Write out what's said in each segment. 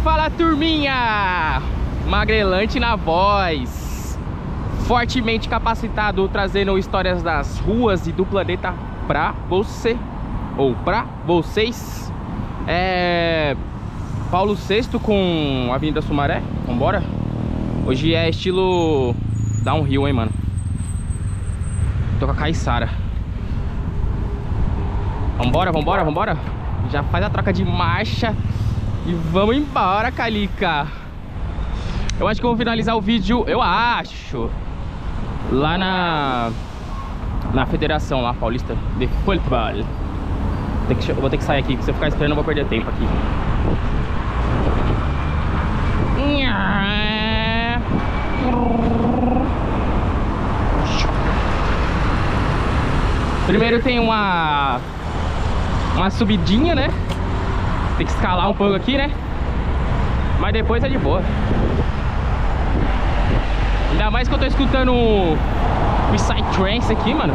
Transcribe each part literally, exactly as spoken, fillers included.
Fala, turminha! Magrelante na voz, fortemente capacitado, trazendo histórias das ruas e do planeta pra você, ou pra vocês. É... Paulo sexto com Avenida Sumaré, vambora? Hoje é estilo downhill, hein, mano? Tô com a Caissara. Vambora, vambora, vambora. Já faz a troca de marcha e vamos embora, Calica. Eu acho que eu vou finalizar o vídeo, eu acho, lá na na Federação lá, Paulista de Futebol. Tem que, vou ter que sair aqui, porque se eu ficar esperando eu vou perder tempo aqui. Primeiro tem uma uma subidinha, né? Tem que escalar um pouco aqui, né? Mas depois é de boa. Ainda mais que eu tô escutando o Psytrance aqui, mano.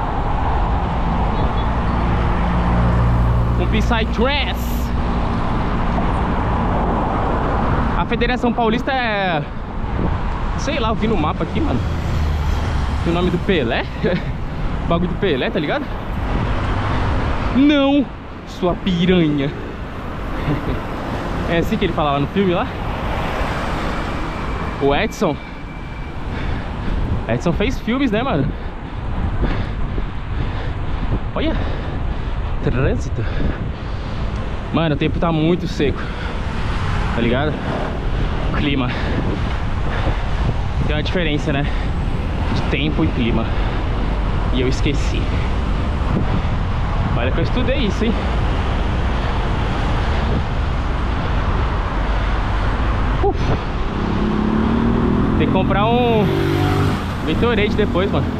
Um Psytrance. A Federação Paulista é... sei lá, eu vi no mapa aqui, mano. O nome do Pelé. O bagulho do Pelé, tá ligado? Não, sua piranha. É assim que ele falava no filme lá. O Edson Edson fez filmes, né, mano? Olha, trânsito. Mano, o tempo tá muito seco, tá ligado? O clima. Tem uma diferença, né? De tempo e clima. E eu esqueci. Olha que eu estudei isso, hein? Uf. Tem que comprar um Gatorade depois, mano.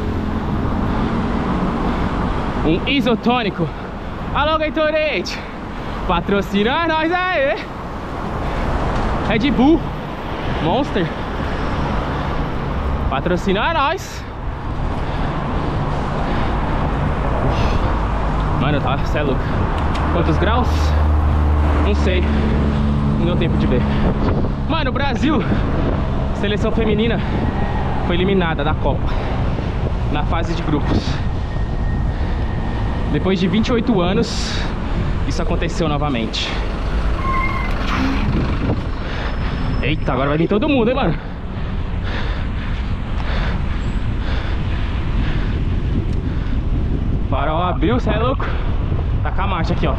Um isotônico. Alô, Gatorade, patrocina nós aí. Red Bull, Monster, patrocina nós. Mano, tá, cê é louco. Quantos graus? Não sei. Não deu tempo de ver. Mano, o Brasil, seleção feminina, foi eliminada da Copa na fase de grupos. Depois de vinte e oito anos, isso aconteceu novamente. Eita, agora vai vir todo mundo, hein, mano? Farol abriu, cê é louco? Tá com a marcha aqui, ó.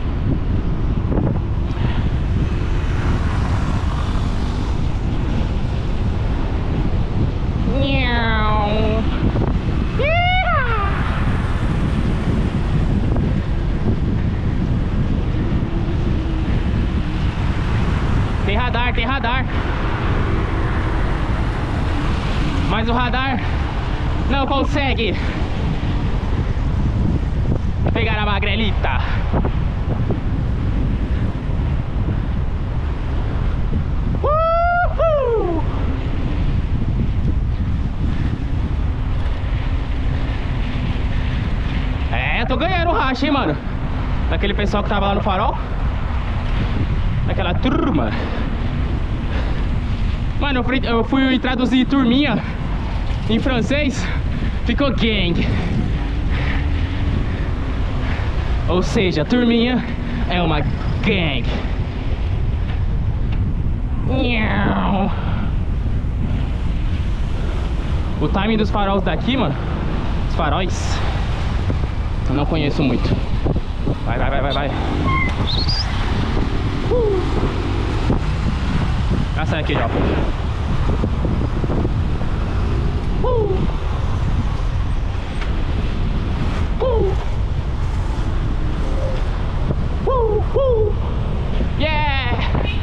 Tem radar, tem radar. Mas o radar não consegue pegar a magrelita. Uhul! É, eu tô ganhando o racha, hein, mano. Daquele pessoal que tava lá no farol. Daquela turma. Mano, eu fui, eu fui traduzir turminha em francês, ficou gang. Ou seja, turminha é uma gang. O timing dos faróis daqui, mano, os faróis, eu não conheço muito. Vai, vai, vai, vai, vai. Uh. Ah, sai aqui já. Uh. Uh. Uh. Uh. Yeah!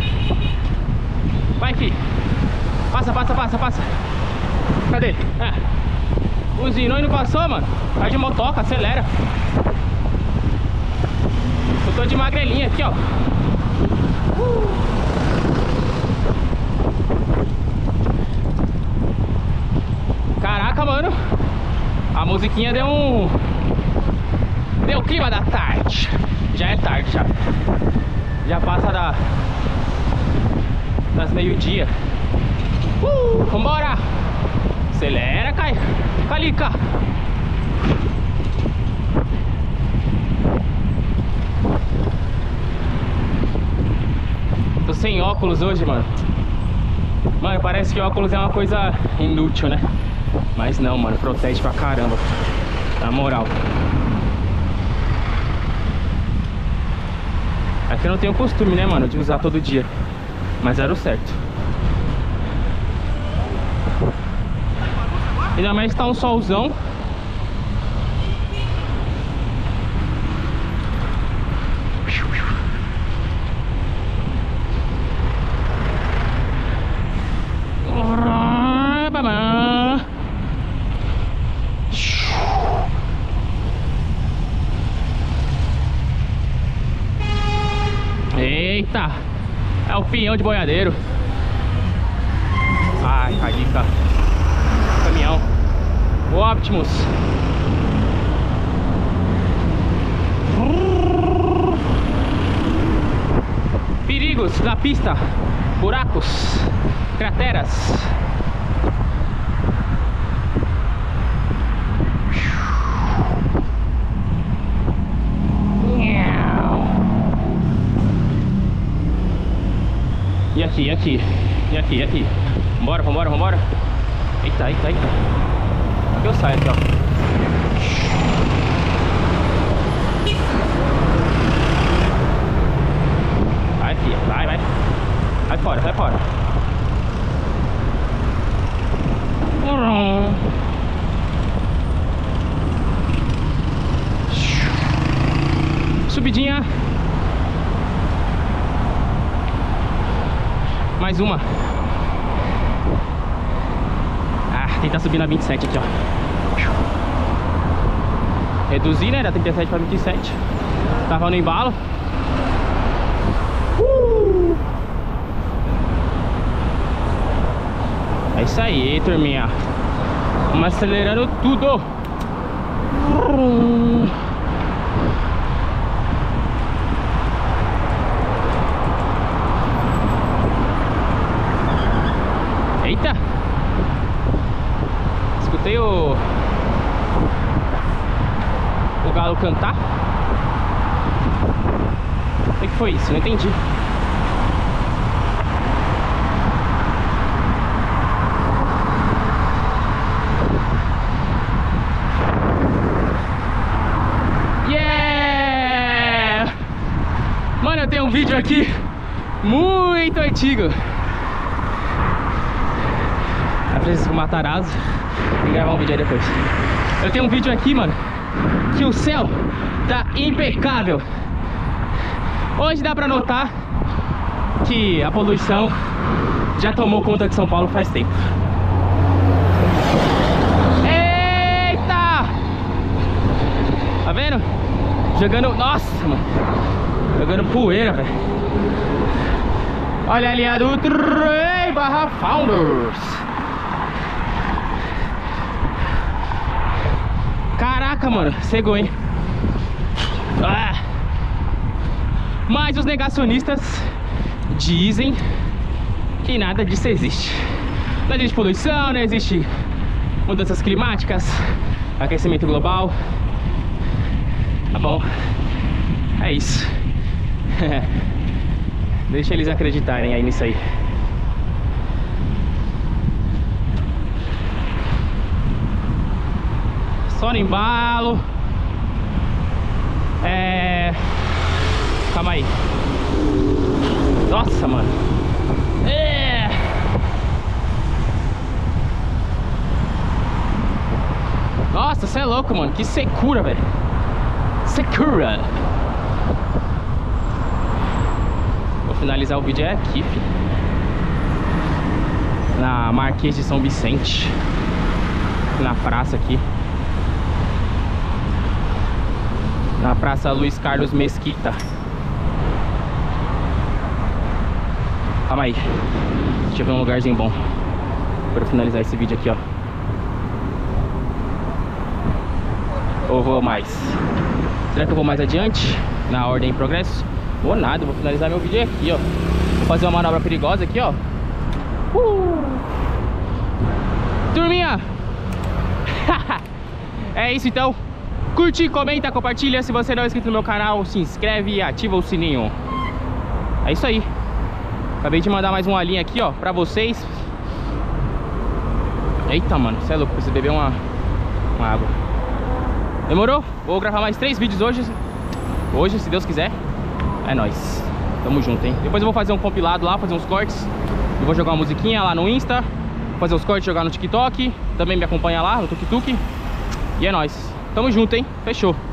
Vai, filho. Passa, passa, passa, passa. Cadê? Ah. Buzinou e não passou, mano. Vai de motoca, acelera. Eu tô de magrelinha aqui, ó. Uh. Caraca, mano. A musiquinha deu um... deu o clima da tarde. Já é tarde, já. Já passa da... meio-dia. Uh, vambora! Acelera, Caio! Calica! Tô sem óculos hoje, mano. Mano, parece que óculos é uma coisa inútil, né? Mas não, mano, protege pra caramba. Na moral. É que eu não tenho costume, né, mano, de usar todo dia. Mas era o certo. Ainda mais que tá um solzão. Eita! É o pinhão de boiadeiro. Ai, cadica. Caminhão. O Optimus. Perigos da pista. Buracos. Crateras. E aqui, e aqui, e aqui, e aqui. Vambora, vambora, vambora. Eita, eita, eita. Aqui eu saio aqui, ó. Vai, filha, vai, vai. Vai fora, vai fora. Subidinha. Mais uma. Ah, tentar subir na vinte e sete aqui, ó. Reduzir, né? Da trinta e sete para vinte e sete. Tava no embalo. Uh! É isso aí, turminha. Vamos acelerando tudo. Eita! Escutei o... o galo cantar. O que foi isso? Não entendi. Yeah! Mano, eu tenho um vídeo aqui muito antigo. Preciso com o Matarazzo e gravar um vídeo aí depois. Eu tenho um vídeo aqui, mano, que o céu tá impecável. Hoje dá pra notar que a poluição já tomou conta de São Paulo faz tempo. Eita! Tá vendo? Jogando... Nossa, mano. Jogando poeira, velho. Olha ali a do Trem barra Founders. Caraca, mano, cegou, hein? Ah. Mas os negacionistas dizem que nada disso existe. Não existe poluição, não existe mudanças climáticas, aquecimento global. Tá bom? É isso. Deixa eles acreditarem aí nisso aí. Só no embalo. É... Calma aí. Nossa, mano. É... Nossa, você é louco, mano. Que secura, velho. Secura. Vou finalizar o vídeo é aqui, filho. Na Marquês de São Vicente. Na praça aqui. Na Praça Luiz Carlos Mesquita. Calma aí. Deixa eu ver um lugarzinho bom pra finalizar esse vídeo aqui, ó. Ou vou mais? Será que eu vou mais adiante? Na ordem em progresso? Vou nada, vou finalizar meu vídeo aqui, ó. Vou fazer uma manobra perigosa aqui, ó. Uh. Turminha, é isso então. Curte, comenta, compartilha. Se você não é inscrito no meu canal, se inscreve e ativa o sininho. É isso aí. Acabei de mandar mais uma linha aqui, ó, pra vocês. Eita, mano, você é louco, preciso beber uma, uma água. Demorou? Vou gravar mais três vídeos hoje. Hoje, se Deus quiser. É nóis. Tamo junto, hein? Depois eu vou fazer um compilado lá, fazer uns cortes. Eu vou jogar uma musiquinha lá no Insta, fazer uns cortes, jogar no TikTok. Também me acompanha lá no Tuk Tuk. E é nóis. Tamo junto, hein? Fechou.